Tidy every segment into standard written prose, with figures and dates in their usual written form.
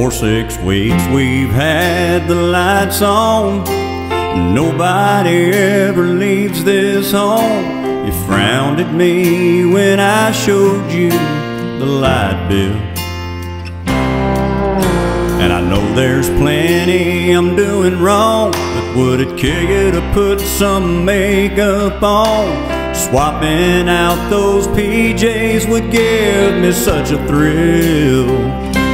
For 6 weeks we've had the lights on. Nobody ever leaves this home. You frowned at me when I showed you the light bill. And I know there's plenty I'm doing wrong, but would it kill you to put some makeup on? Swapping out those PJs would give me such a thrill.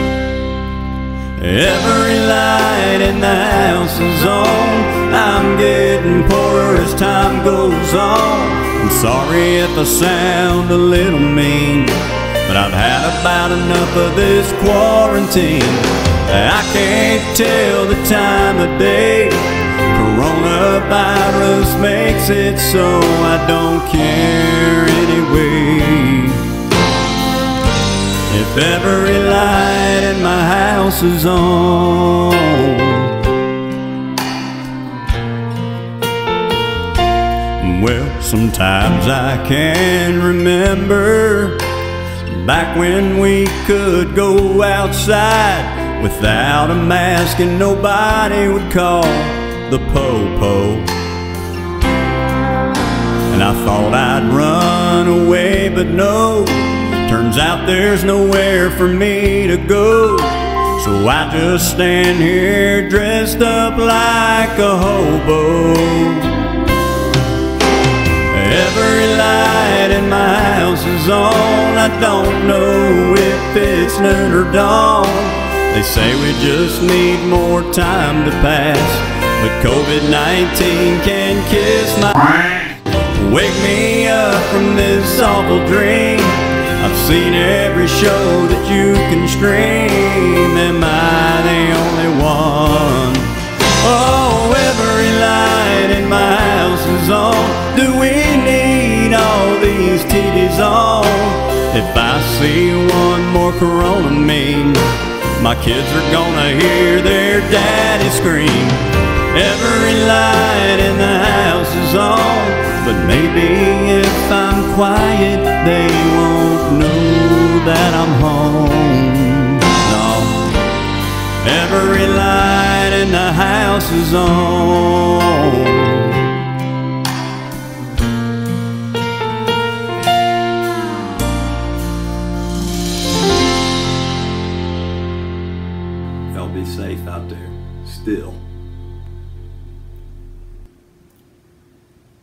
Every light in the house is on. I'm getting poorer as time goes on. I'm sorry if I sound a little mean, but I've had about enough of this quarantine. I can't tell the time of day. Coronavirus makes it so I don't care anyway. If every light in my house is on. Well, sometimes I can remember back when we could go outside without a mask and nobody would call the po-po. And I thought I'd run away, but no, turns out there's nowhere for me to go. So I just stand here dressed up like a hobo. Every light in my house is on. I don't know if it's noon or dawn. They say we just need more time to pass, but COVID-19 can kiss my wake me up from this awful dream. I've seen every show that you can stream. Am I the only one? Oh, every light in my house is on. Do we need all these TVs on? If I see one more Corona meme, my kids are gonna hear their daddy scream. Every light in the house is on, but maybe if I'm quiet, they won't know that I'm home. No, every light in the house is on.